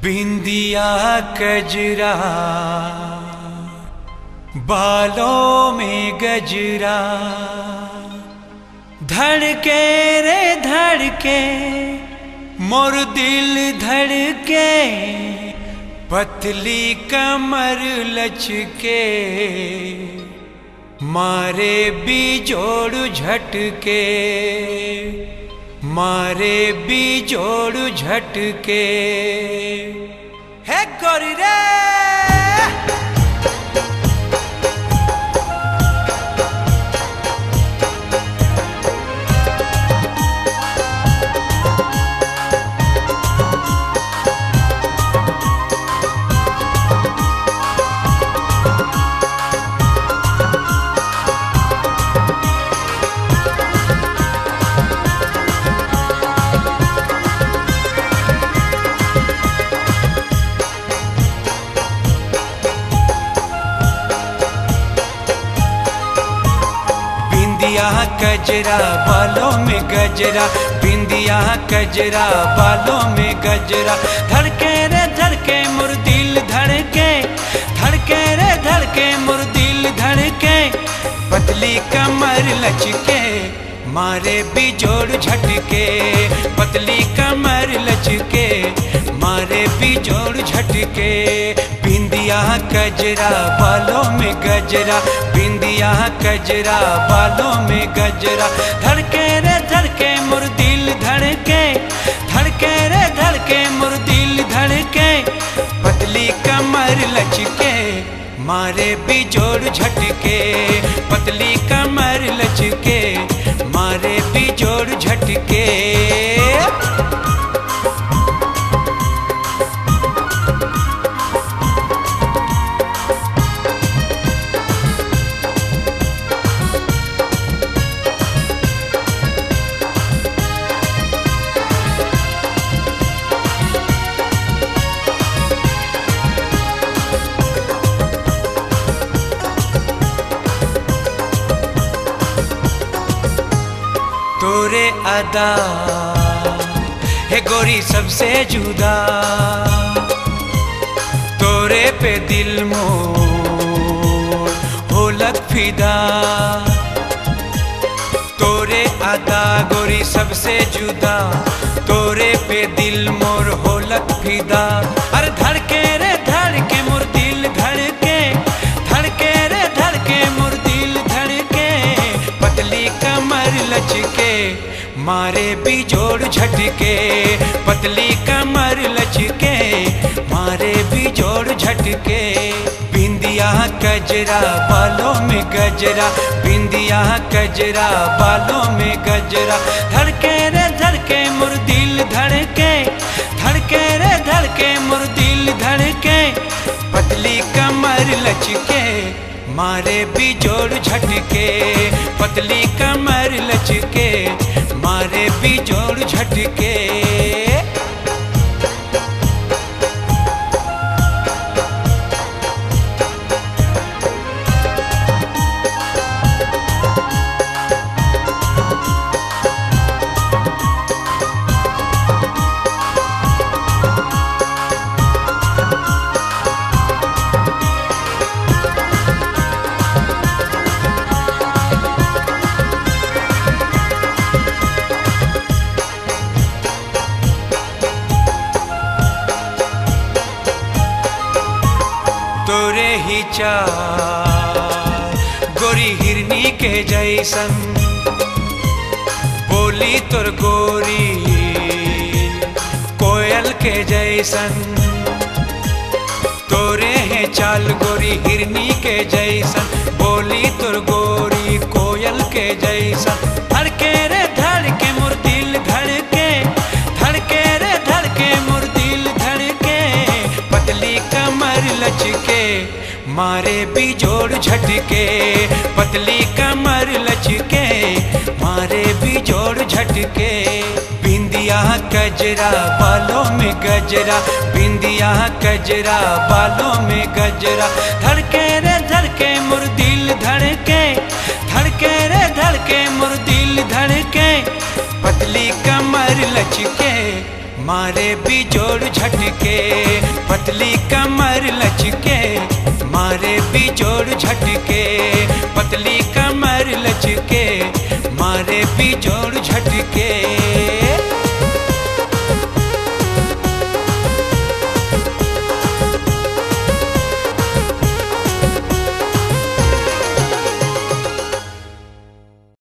बिंदिया कजरा बालों में गजरा, धड़के रे धड़के मोर दिल धड़के, पतली कमर लचके मारे बिजोड़ झटके, मारे बिजोड़ झटके। है गोरी रे बिंदिया कजरा बालों में गजरा, बिंदिया कजरा बालों में गजरा, धड़के रे धड़के मोर दिल धड़के, धड़के रे धड़के मोर दिल धड़के, पतली कमर लचके मारे बिजोड़ झटके, पतली कमर लचके मारे बिजोड़ झटके। बिंदिया कजरा बालों में गजरा, बिंदिया कजरा बालों में गजरा, धड़के रे धड़के मोर दिल धड़के, धड़के रे धड़के मोर दिल धड़के, पतली कमर लचके मारे बिजोड़ झटके, पतली कमर लचके मारे बिजोड़ झटके। तोरे अदा है गोरी सबसे जुदा, तोरे पे दिल मोर होलक फिदा, तोरे अदा गोरी सबसे जुदा, तोरे पे दिल मोर होलक फिदा। अरे धड़के रे धड़के मोर दिल धड़के, धड़के रे धड़के मोर दिल धड़के, पतली कमर लचके मारे बिजोड़ झटके, पतली कमर लचके मारे बिजोड़ झटके। बिंदिया कजरा बालों में गजरा, बिंदिया कजरा बालों में गजरा, धड़के रे धड़के मोर दिल धड़के, धड़के रे धड़के मोर दिल धड़के, पतली कमर लचके मारे बिजोड़ झटके, पतली कमर लचके मारे बिजोड़ झटके। तोरे ही चाल गोरी हिरनी के जैसन, बोली तोर गोरी कोयल के जैसन, तोरे हैं चाल गोरी हिरनी के जैसन, बोली तोर गोरी कोयल के जैसन, धड़के रे धड़के मोर दिल धड़के, धड़के रे धड़के मोर दिल धड़के, पतली कमर लचके मारे बिजोड़ झटके, पतली कमर लचके मारे बिजोड़ झटके। बिंदिया कजरा बालों में गजरा, बिंदिया कजरा बालों में गजरा, धड़के रे धड़के मोर दिल धड़के, धड़के रे धड़के मोर दिल धड़के, पतली कमर लचके मारे बिजोड़ झटके, पतली कमर लचके, मारे बिजोड़ झटके, पतली कमर लचके, मारे बिजोड़ झटके।